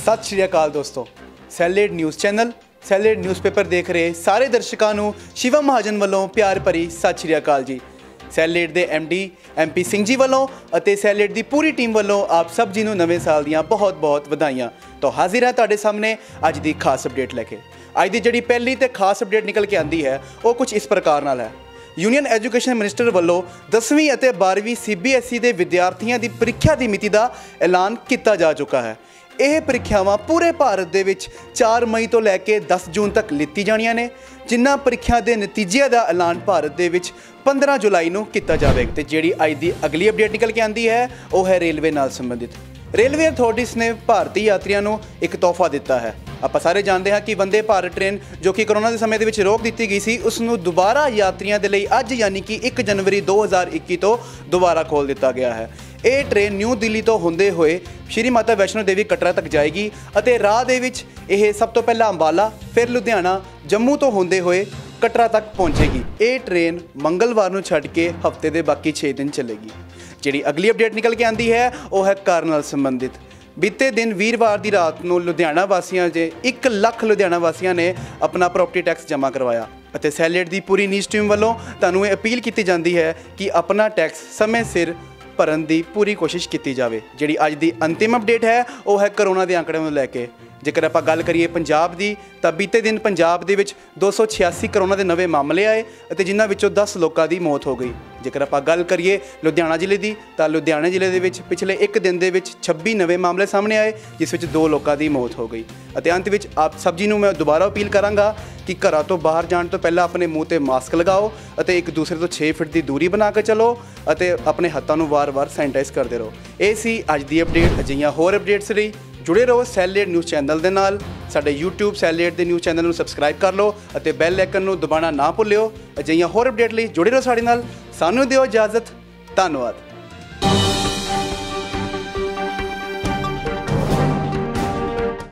सत श्री अकाल दोस्तों, salad news channel salad newspaper देख रहे सारे दर्शकों को शिवम महाजन वालों प्यार भरी सत श्री अकाल जी। सैलेड के MD MP सिंह जी वालों और सैलेड की पूरी टीम वालों आप सब जी नवे साल दियाँ बहुत बहुत बधाइयाँ। तो हाजिर है तुहाडे सामने अज की खास अपडेट लैके। अज की जी पहली तो खास अपडेट निकल के आती है वो कुछ इस प्रकार नाल है। यूनियन एजुकेशन मिनिस्टर वालों 10वीं और 12वीं CBSE के विद्यार्थियों की परीक्षा की मिति का ऐलान किया जा चुका है। यह परीक्षावां पूरे भारत दे विच 4 मई तो लैके 10 जून तक लिती जानियां ने, जिन्हां परीक्षा के नतीजे का ऐलान भारत दे विच 15 जुलाई को किया जाएगा। तो जी अज की अगली अपडेट निकल के आती है वह है रेलवे नाल संबंधित। रेलवे अथॉरिटीज़ ने भारतीय यात्रियों को एक तोहफा दिता है। आप सारे जानते हैं कि वंदे भारत ट्रेन जो कि कोरोना के समय के विच रोक दी गई सी, उसनों दोबारा यात्रियों के लिए अज यानी कि 1 जनवरी 2021 तो दोबारा खोल दिता गया है। ये ट्रेन न्यू दिल्ली तो होंदे हुए श्री माता वैष्णो देवी कटरा तक जाएगी और राह दे विच यह सब तो पहला अंबाला, फिर लुधियाना, जम्मू तो होंदे हुए कटरा तक पहुँचेगी। ये ट्रेन मंगलवार को छड्ड के हफ्ते के बाकी 6 दिन चलेगी। जी अगली अपडेट निकल के आती है वह है कार नाल संबंधित। बीते दिन वीरवार की रात को लुधियाना वासियों से 1 लाख लुधियाना वासियों ने अपना प्रॉपर्टी टैक्स जमा करवाया। सैलेड की पूरी न्यूज़ टीम वालों तुहानूं अपील की जाती है कि अपना टैक्स समय सिर भरन की पूरी कोशिश की जाए। जी अज की अंतिम अपडेट है वह है कोरोना के आंकड़े को लैके। जेकर आप गल करिए पंजाब की तो बीते दिन पंजाब दे विच 286 कोरोना के नवे मामले आए और जिन्हां विचों 10 लोगों की मौत हो गई। जेकर आप गल करिए लुधियाना जिले की तो लुधियाना जिले के विच पिछले एक दिन के विच 26 नवे मामले सामने आए, जिस विच 2 लोगों की मौत हो गई। अंत में आप सब जी मैं दोबारा अपील कराँगा कि घरों तो बाहर जाने तो पहले अपने मूँह पर मास्क लगाओ और एक दूसरे तो 6 फीट की दूरी बना के चलो और अपने हाथों को वार-वार सैनिटाइज करते रहो। ये सी अज की अपडेट। अजिहियां होर अपडेट्स लई जुड़े रहो सैलेड न्यूज़ चैनल के नाल। साडे YouTube सैलेड के न्यूज़ चैनल को सबसक्राइब कर लो और बैल आइकन को दबाना ना भुल्लिओ। अजिहियां होर अपडेट लई जुड़े रहो साडे नाल। सानू दिओ इजाजत। धन्नवाद।